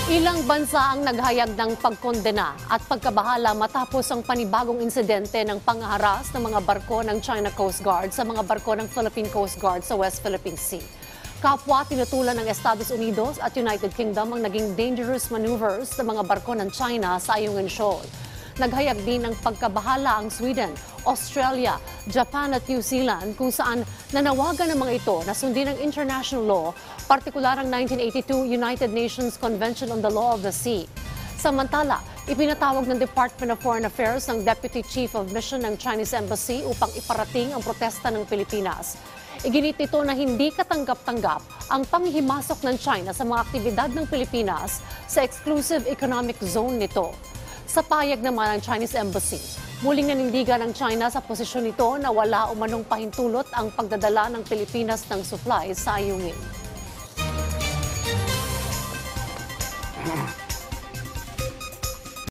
Ilang bansa ang naghayag ng pagkondena at pagkabahala matapos ang panibagong insidente ng pangha-harass ng mga barko ng China Coast Guard sa mga barko ng Philippine Coast Guard sa West Philippine Sea. Kapwa tinutulan ng Estados Unidos at United Kingdom ang naging dangerous maneuvers ng mga barko ng China sa Ayungin Shoal. Naghayag din ng pagkabahala ang Sweden, Australia, Japan at New Zealand kung saan nanawagan ng mga ito na sundin ang international law, partikular ang 1982 United Nations Convention on the Law of the Sea. Samantala, ipinatawag ng Department of Foreign Affairs ng Deputy Chief of Mission ng Chinese Embassy upang iparating ang protesta ng Pilipinas. Iginit nito na hindi katanggap-tanggap ang panghihimasok ng China sa mga aktibidad ng Pilipinas sa exclusive economic zone nito. Sa payag naman ng Chinese Embassy, muling nanindigan ng China sa posisyon nito na wala umanong pahintulot ang pagdadala ng Pilipinas ng supplies sa Ayungin.